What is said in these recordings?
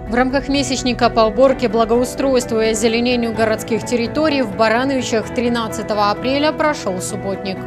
В рамках месячника по уборке, благоустройству и озеленению городских территорий в Барановичах 13 апреля прошел субботник.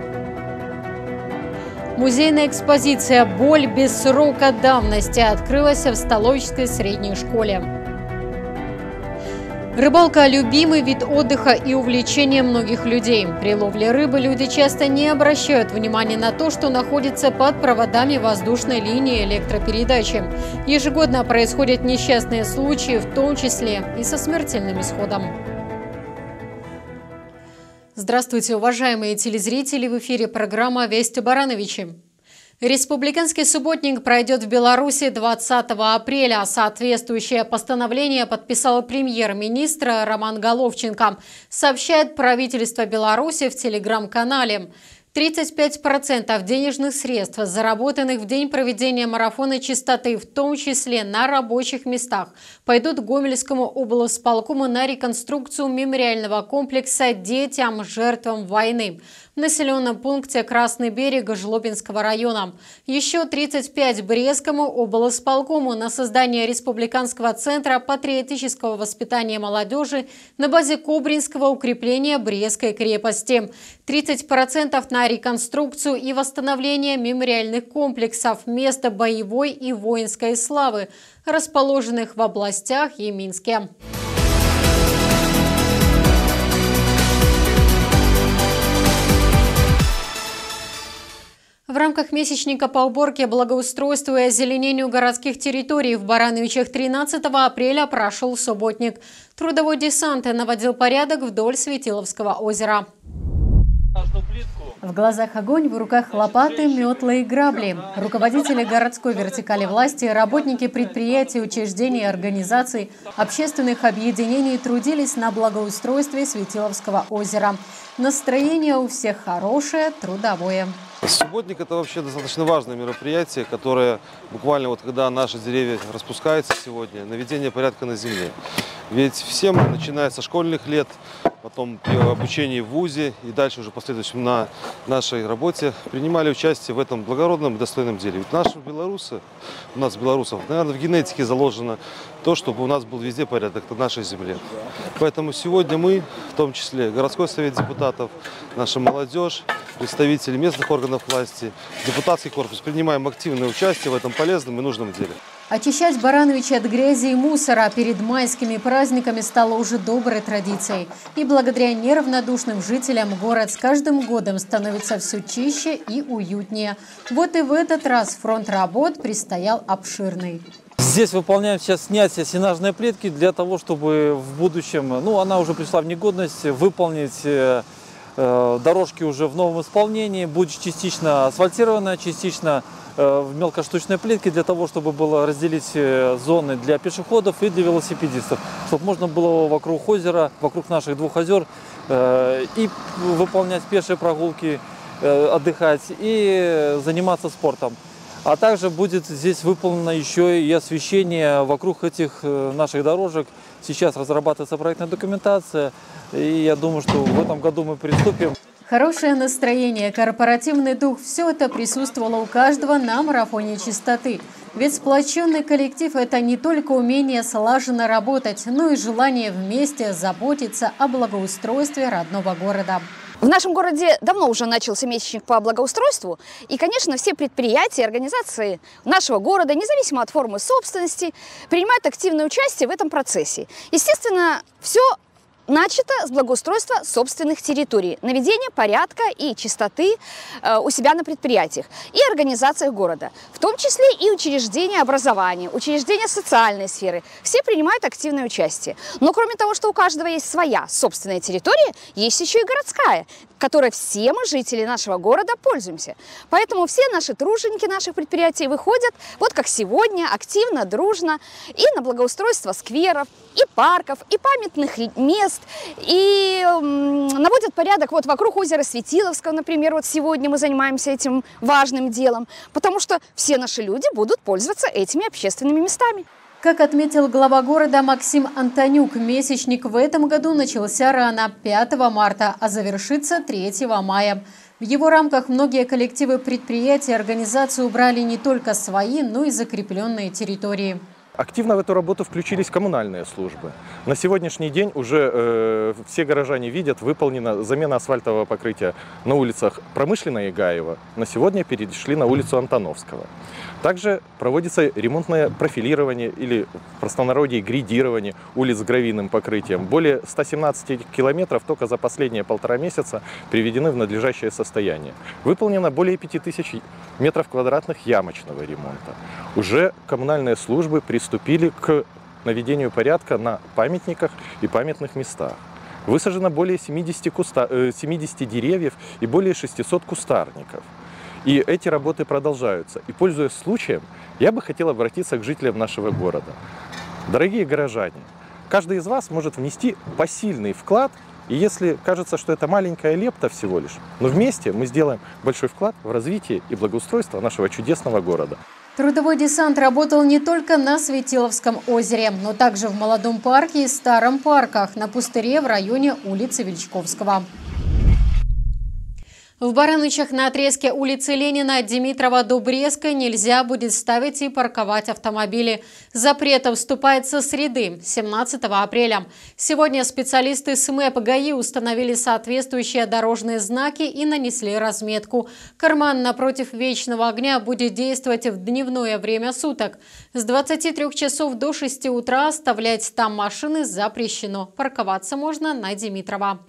Музейная экспозиция «Боль без срока давности» открылась в Столовической средней школе. Рыбалка – любимый вид отдыха и увлечение многих людей. При ловле рыбы люди часто не обращают внимания на то, что находится под проводами воздушной линии электропередачи. Ежегодно происходят несчастные случаи, в том числе и со смертельным исходом. Здравствуйте, уважаемые телезрители! В эфире программа «Вести Барановичи». Республиканский субботник пройдет в Беларуси 20 апреля. Соответствующее постановление подписал премьер-министр Роман Головченко, сообщает правительство Беларуси в телеграм-канале. 35% денежных средств, заработанных в день проведения марафона чистоты, в том числе на рабочих местах, пойдут к Гомельскому облсполкому на реконструкцию мемориального комплекса детям, жертвам войны в населенном пункте Красный берег Жлобинского района. Еще 35 Брестскому облсполкому на создание Республиканского центра патриотического воспитания молодежи на базе Кобринского укрепления Брестской крепости. 30% на реконструкцию и восстановление мемориальных комплексов, места боевой и воинской славы, расположенных в областях и Минске. В рамках месячника по уборке, благоустройству и озеленению городских территорий в Барановичах 13 апреля прошел субботник. Трудовой десант наводил порядок вдоль Светиловского озера. В глазах огонь, в руках лопаты, метлы и грабли. Руководители городской вертикали власти, работники предприятий, учреждений и организаций, общественных объединений трудились на благоустройстве Светиловского озера. Настроение у всех хорошее, трудовое. Субботник – это вообще достаточно важное мероприятие, которое буквально вот когда наши деревья распускаются сегодня, наведение порядка на земле. Ведь всем, начиная со школьных лет, потом при обучении в ВУЗе и дальше уже последующем на нашей работе, принимали участие в этом благородном и достойном деле. Ведь наши белорусы, у нас белорусов, наверное, в генетике заложено то, чтобы у нас был везде порядок на нашей земле. Поэтому сегодня мы, в том числе городской совет депутатов, наша молодежь, представители местных органов власти, депутатский корпус, принимаем активное участие в этом полезном и нужном деле. Очищать Барановичи от грязи и мусора перед майскими праздниками стало уже доброй традицией. И благодаря неравнодушным жителям город с каждым годом становится все чище и уютнее. Вот и в этот раз фронт работ предстоял обширный. Здесь выполняем сейчас снятие сенажной плитки для того, чтобы в будущем, она уже пришла в негодность, выполнить дорожки уже в новом исполнении. Будет частично асфальтированная, частично в мелкоштучной плитке, для того, чтобы было разделить зоны для пешеходов и для велосипедистов, чтобы можно было вокруг озера, вокруг наших двух озер и выполнять пешие прогулки, отдыхать и заниматься спортом. А также будет здесь выполнено еще и освещение вокруг этих наших дорожек. Сейчас разрабатывается проектная документация, и я думаю, что в этом году мы приступим. Хорошее настроение, корпоративный дух – все это присутствовало у каждого на марафоне чистоты. Ведь сплоченный коллектив – это не только умение слаженно работать, но и желание вместе заботиться о благоустройстве родного города. В нашем городе давно уже начался месячник по благоустройству, и, конечно, все предприятия и организации нашего города, независимо от формы собственности, принимают активное участие в этом процессе. Естественно, все начато с благоустройства собственных территорий, наведения порядка и чистоты у себя на предприятиях и организациях города, в том числе и учреждения образования, учреждения социальной сферы. Все принимают активное участие. Но кроме того, что у каждого есть своя собственная территория, есть еще и городская, которой все мы, жители нашего города, пользуемся. Поэтому все наши труженики наших предприятий выходят, вот как сегодня, активно, дружно, и на благоустройство скверов, и парков, и памятных мест, и наводят порядок вот вокруг озера Светиловского, например. Вот сегодня мы занимаемся этим важным делом, потому что все наши люди будут пользоваться этими общественными местами. Как отметил глава города Максим Антонюк, месячник в этом году начался рано, 5 марта, а завершится 3 мая. В его рамках многие коллективы предприятий и организаций убрали не только свои, но и закрепленные территории. Активно в эту работу включились коммунальные службы. На сегодняшний день уже все горожане видят, выполнена замена асфальтового покрытия на улицах Промышленной и Гаева. На сегодня перешли на улицу Антоновского. Также проводится ремонтное профилирование или в простонародье грейдирование улиц с гравийным покрытием. Более 117 километров только за последние 1,5 месяца приведены в надлежащее состояние. Выполнено более 5000 метров квадратных ямочного ремонта. Уже коммунальные службы приступили к наведению порядка на памятниках и памятных местах. Высажено более 70 деревьев и более 600 кустарников. И эти работы продолжаются. И, пользуясь случаем, я бы хотел обратиться к жителям нашего города. Дорогие горожане, каждый из вас может внести посильный вклад, и если кажется, что это маленькая лепта всего лишь, но вместе мы сделаем большой вклад в развитие и благоустройство нашего чудесного города. Трудовой десант работал не только на Светиловском озере, но также в Молодом парке и Старом парках, на пустыре в районе улицы Величковского. В Баранычах на отрезке улицы Ленина от Димитрова до Брестской нельзя будет ставить и парковать автомобили. Запрет вступает со среды, 17 апреля. Сегодня специалисты СМЭП ГАИ установили соответствующие дорожные знаки и нанесли разметку. Карман напротив Вечного огня будет действовать в дневное время суток. С 23 часов до 6 утра оставлять там машины запрещено. Парковаться можно на Димитрова.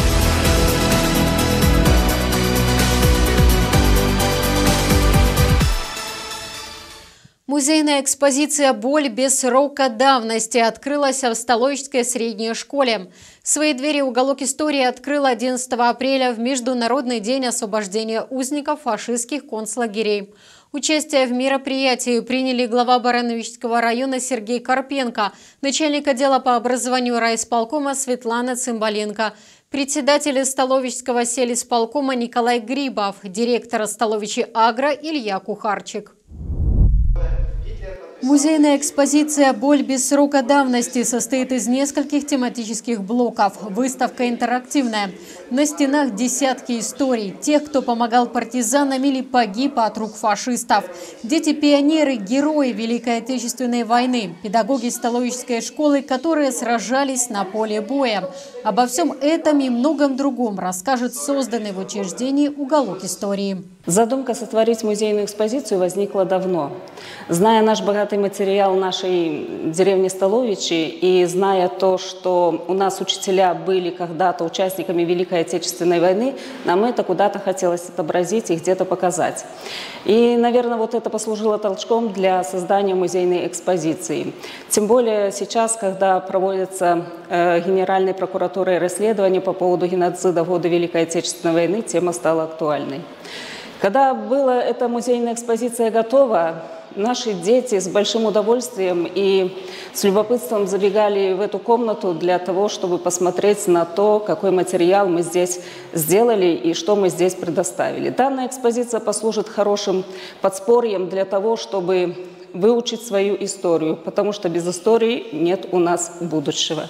Музейная экспозиция «Боль без срока давности» открылась в Столовической средней школе. Свои двери уголок истории открыл 11 апреля в Международный день освобождения узников фашистских концлагерей. Участие в мероприятии приняли глава Барановичского района Сергей Карпенко, начальник отдела по образованию райисполкома Светлана Цымбаленко, председатель Столовического сельисполкома Николай Грибов, директор Столовичи Агро Илья Кухарчик. Музейная экспозиция «Боль без срока давности» состоит из нескольких тематических блоков. Выставка интерактивная. На стенах десятки историй. Тех, кто помогал партизанам или погиб от рук фашистов. Дети-пионеры, герои Великой Отечественной войны. Педагоги Столовической школы, которые сражались на поле боя. Обо всем этом и многом другом расскажет созданный в учреждении уголок истории. Задумка сотворить музейную экспозицию возникла давно. Зная наш богатый материал нашей деревни Столовичи и зная то, что у нас учителя были когда-то участниками Великой Отечественной войны, нам это куда-то хотелось отобразить и где-то показать. И, наверное, вот это послужило толчком для создания музейной экспозиции. Тем более сейчас, когда проводится Генеральной прокуратурой расследование по поводу геноцида в годы Великой Отечественной войны, тема стала актуальной. Когда была эта музейная экспозиция готова, наши дети с большим удовольствием и с любопытством забегали в эту комнату для того, чтобы посмотреть на то, какой материал мы здесь сделали и что мы здесь предоставили. Данная экспозиция послужит хорошим подспорьем для того, чтобы выучить свою историю, потому что без истории нет у нас будущего.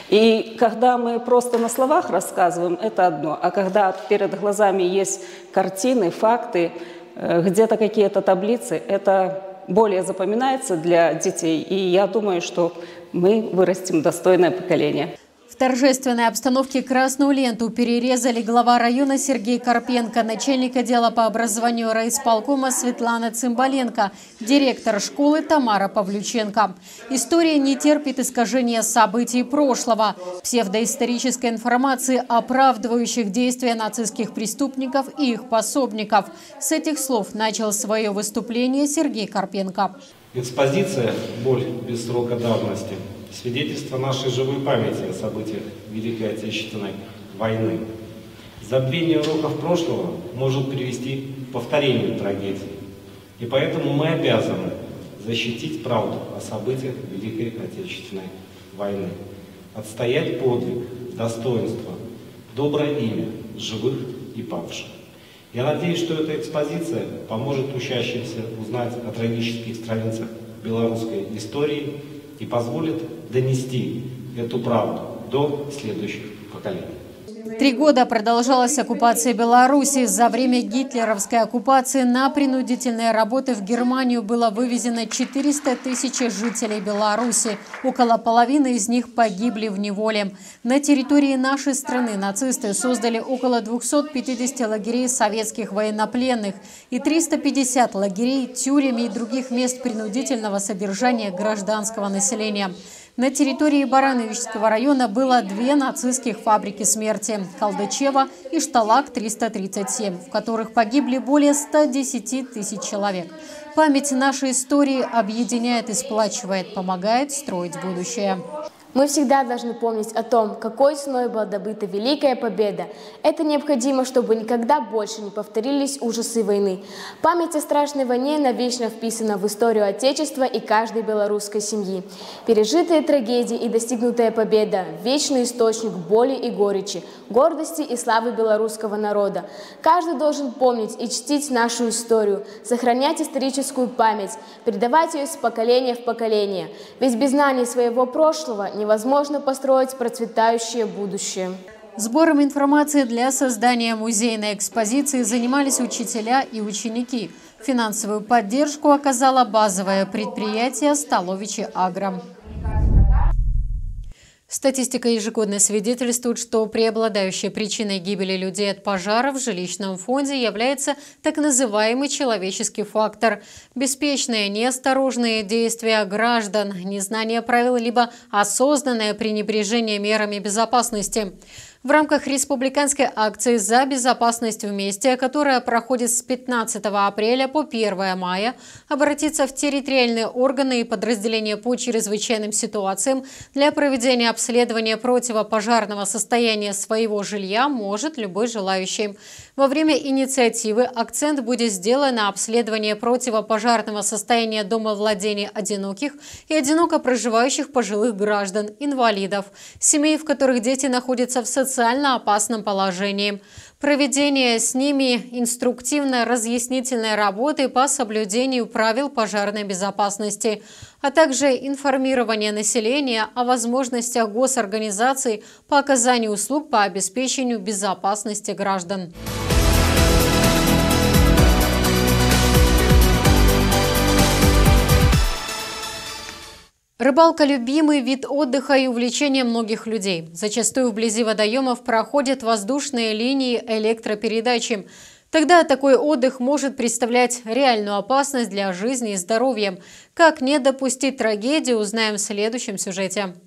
И когда мы просто на словах рассказываем, это одно, а когда перед глазами есть картины, факты, где-то какие-то таблицы, это более запоминается для детей, и я думаю, что мы вырастим достойное поколение. В торжественной обстановке красную ленту перерезали глава района Сергей Карпенко, начальник отдела по образованию райисполкома Светлана Цымбаленко, директор школы Тамара Павлюченко. История не терпит искажения событий прошлого, псевдоисторической информации, оправдывающих действия нацистских преступников и их пособников. С этих слов начал свое выступление Сергей Карпенко. Экспозиция «Боль без срока давности» – свидетельство нашей живой памяти о событиях Великой Отечественной войны. Забвение уроков прошлого может привести к повторению трагедии. И поэтому мы обязаны защитить правду о событиях Великой Отечественной войны. Отстоять подвиг, достоинство, доброе имя живых и павших. Я надеюсь, что эта экспозиция поможет учащимся узнать о трагических страницах белорусской истории и позволит донести эту правду до следующих поколений. 3 года продолжалась оккупация Беларуси. За время гитлеровской оккупации на принудительные работы в Германию было вывезено 400 тысяч жителей Беларуси. Около половины из них погибли в неволе. На территории нашей страны нацисты создали около 250 лагерей советских военнопленных и 350 лагерей, тюрем и других мест принудительного содержания гражданского населения. На территории Барановичского района было 2 нацистских фабрики смерти – Калдычево и Шталак-337, в которых погибли более 110 тысяч человек. Память нашей истории объединяет и сплачивает, помогает строить будущее. Мы всегда должны помнить о том, какой ценой была добыта великая победа. Это необходимо, чтобы никогда больше не повторились ужасы войны. Память о страшной войне навечно вписана в историю Отечества и каждой белорусской семьи. Пережитые трагедии и достигнутая победа – вечный источник боли и горечи, гордости и славы белорусского народа. Каждый должен помнить и чтить нашу историю, сохранять историческую память, передавать ее из поколения в поколение. Ведь без знаний своего прошлого невозможно построить процветающее будущее. Сбором информации для создания музейной экспозиции занимались учителя и ученики. Финансовую поддержку оказало базовое предприятие «Столовичи Агро». Статистика ежегодно свидетельствует, что преобладающей причиной гибели людей от пожаров в жилищном фонде является так называемый человеческий фактор. Беспечные, неосторожные действия граждан, незнание правил либо осознанное пренебрежение мерами безопасности. В рамках республиканской акции «За безопасность вместе», которая проходит с 15 апреля по 1 мая, обратиться в территориальные органы и подразделения по чрезвычайным ситуациям для проведения обследования противопожарного состояния своего жилья может любой желающий. Во время инициативы акцент будет сделан на обследовании противопожарного состояния домовладений одиноких и одиноко проживающих пожилых граждан, инвалидов, семей, в которых дети находятся в социально опасном положении. Проведение с ними инструктивно-разъяснительной работы по соблюдению правил пожарной безопасности, а также информирование населения о возможностях госорганизаций по оказанию услуг по обеспечению безопасности граждан. Рыбалка – любимый вид отдыха и увлечение многих людей. Зачастую вблизи водоемов проходят воздушные линии электропередачи. Тогда такой отдых может представлять реальную опасность для жизни и здоровья. Как не допустить трагедии, узнаем в следующем сюжете.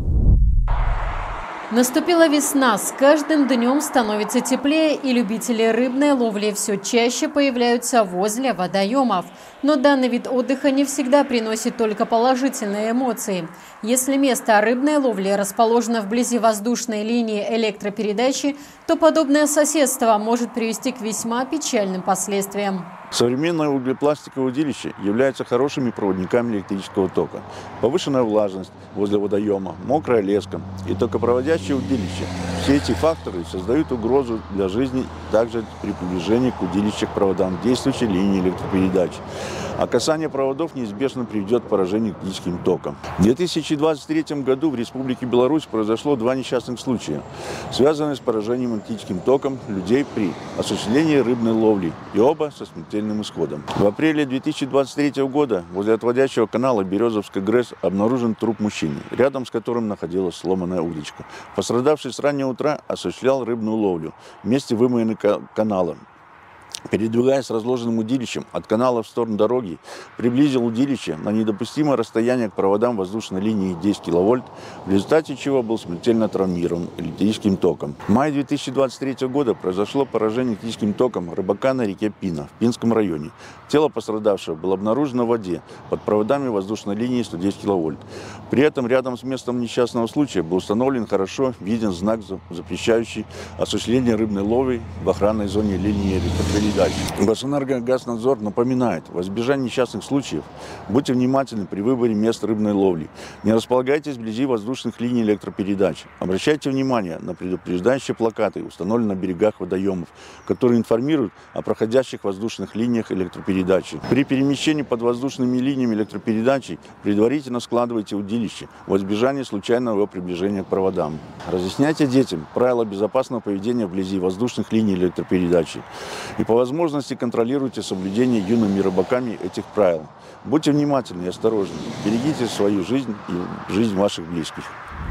Наступила весна, с каждым днем становится теплее, и любители рыбной ловли все чаще появляются возле водоемов. Но данный вид отдыха не всегда приносит только положительные эмоции. Если место рыбной ловли расположено вблизи воздушной линии электропередачи, то подобное соседство может привести к весьма печальным последствиям. Современное углепластиковое удилище является хорошими проводниками электрического тока. Повышенная влажность возле водоема, мокрая леска и токопроводящее удилище. Все эти факторы создают угрозу для жизни также при приближении к удилищу к проводам действующей линии электропередач. А касание проводов неизбежно приведет к поражению электрическим током. В 2023 году в Республике Беларусь произошло 2 несчастных случая, связанные с поражением электрическим током людей при осуществлении рыбной ловли, и оба со смертельным исходом. В апреле 2023 года возле отводящего канала Березовской ГРЭС обнаружен труп мужчины, рядом с которым находилась сломанная удочка. Пострадавший с раннего утра осуществлял рыбную ловлю в месте вымоины канала. Передвигаясь с разложенным удилищем от канала в сторону дороги, приблизил удилище на недопустимое расстояние к проводам воздушной линии 10 кВт, в результате чего был смертельно травмирован электрическим током. В мае 2023 года произошло поражение электрическим током рыбака на реке Пина в Пинском районе. Тело пострадавшего было обнаружено в воде под проводами воздушной линии 110 кВт. При этом рядом с местом несчастного случая был установлен хорошо виден знак, запрещающий осуществление рыбной ловли в охранной зоне линии электропередачи. электропередач. Басэнергогазнадзор напоминает, во избежание несчастных случаев, будьте внимательны при выборе мест рыбной ловли. Не располагайтесь вблизи воздушных линий электропередач. Обращайте внимание на предупреждающие плакаты, установленные на берегах водоемов, которые информируют о проходящих воздушных линиях электропередачи. При перемещении под воздушными линиями электропередачи предварительно складывайте удилище во избежание случайного его приближения к проводам. Разъясняйте детям правила безопасного поведения вблизи воздушных линий электропередачи. И по возможности контролируйте соблюдение юными рыбаками этих правил. Будьте внимательны и осторожны. Берегите свою жизнь и жизнь ваших близких.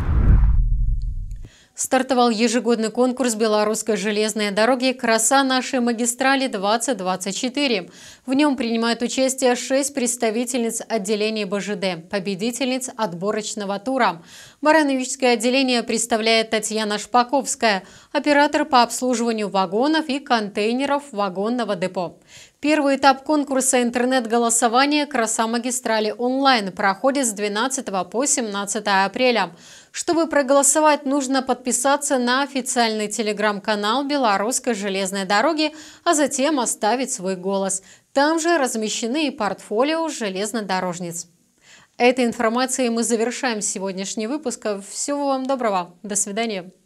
Стартовал ежегодный конкурс белорусской железной дороги «Краса нашей магистрали-2024». В нем принимают участие 6 представительниц отделений БЖД, победительниц отборочного тура. Барановичское отделение представляет Татьяна Шпаковская, оператор по обслуживанию вагонов и контейнеров вагонного депо. Первый этап конкурса интернет-голосования «Краса магистрали онлайн» проходит с 12 по 17 апреля. Чтобы проголосовать, нужно подписаться на официальный телеграм-канал Белорусской железной дороги, а затем оставить свой голос. Там же размещены и портфолио железнодорожниц. Этой информацией мы завершаем сегодняшний выпуск. Всего вам доброго. До свидания.